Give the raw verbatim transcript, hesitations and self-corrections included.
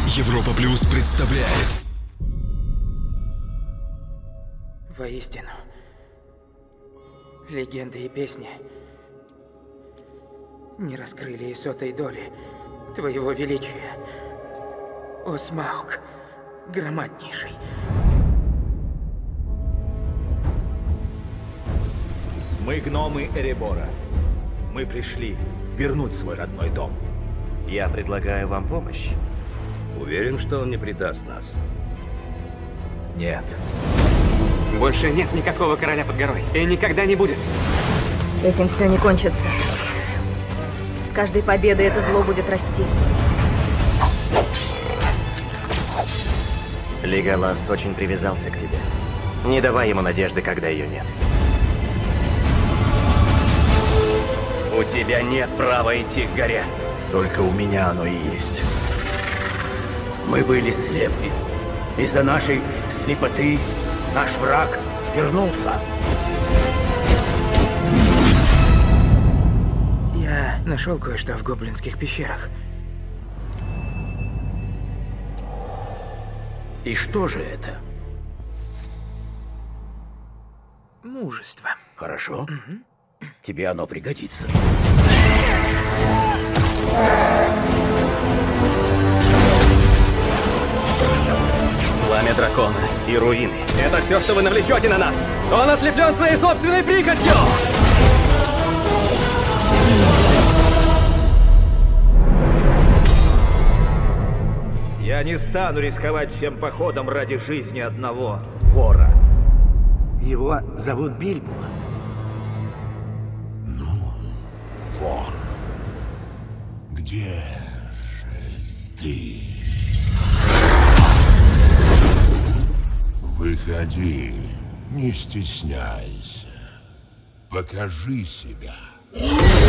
Европа Плюс представляет. Воистину, легенды и песни не раскрыли и сотой доли твоего величия, о Смаук, громаднейший. Мы гномы Эребора. Мы пришли вернуть свой родной дом. Я предлагаю вам помощь. Уверен, что он не предаст нас? Нет. Больше нет никакого короля под горой. И никогда не будет. Этим все не кончится. С каждой победой это зло будет расти. Леголас очень привязался к тебе. Не давай ему надежды, когда ее нет. У тебя нет права идти к горе. Только у меня оно и есть. Мы были слепы. Из-за нашей слепоты наш враг вернулся. Я нашел кое-что в гоблинских пещерах. И что же это? Мужество. Хорошо. Угу. Тебе оно пригодится. Пламя дракона и руины. Это все, что вы навлечете на нас. Он ослеплен своей собственной прихотью! Я не стану рисковать всем походом ради жизни одного вора. Его зовут Бильбо. Ну, вор, где же ты? Выходи, не стесняйся. Покажи себя.